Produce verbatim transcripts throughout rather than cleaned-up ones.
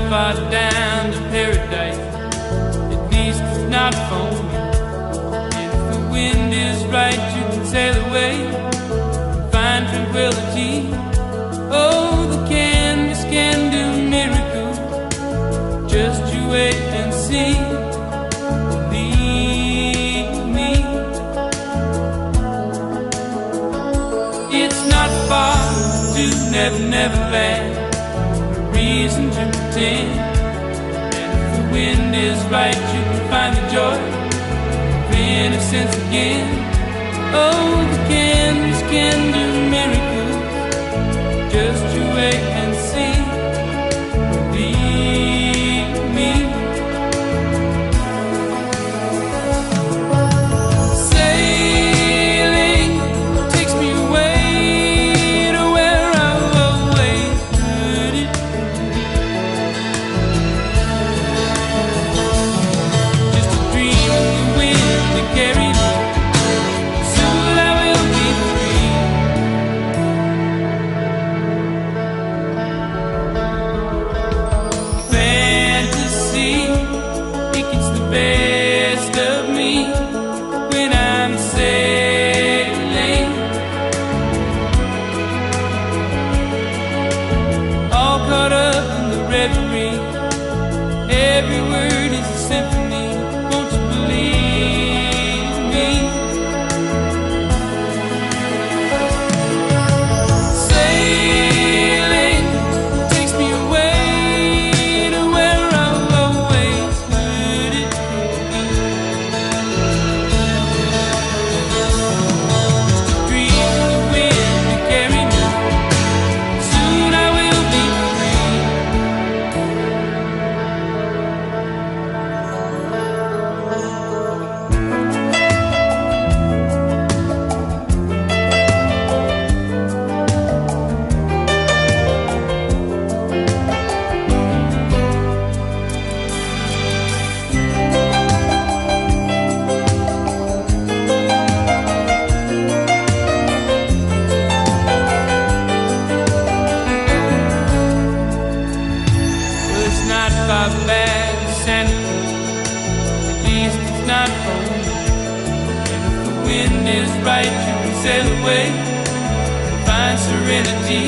far down to paradise, at least it's not for me. And if the wind is right, you can sail away and find tranquility. Oh, the canvas can do miracles, just you wait and see. Believe me, it's not far to Never Never Land, no reason to pretend. And if the wind is right, you can find the joy of innocence again. Oh, the canvas can do miracles, just you wait and see. Believe me. Sailing takes me away to where I've always heard it. Just a dream in the wind that carried me. Soon I will be free. Fantasy, it gets the best of me when I'm sailing, all caught up in the reverie. Every word is a symphony, won't you believe me? Sailing takes me away to where I've always heard it. Just a dream in the wind to carry me. Soon I will be free. Well, it's not far back to Santa Cruz, at least it's not for me. And if the wind is right, you can sail away and find serenity.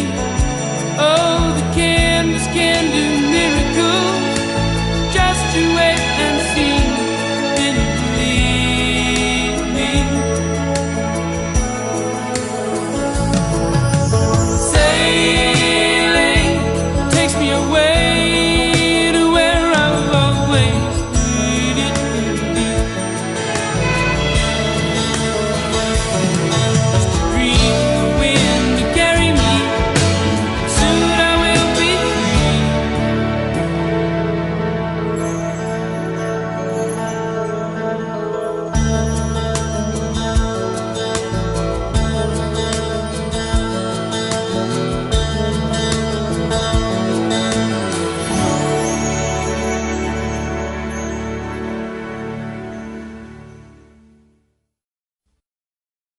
Oh, the canvas can do miracles, just you wait and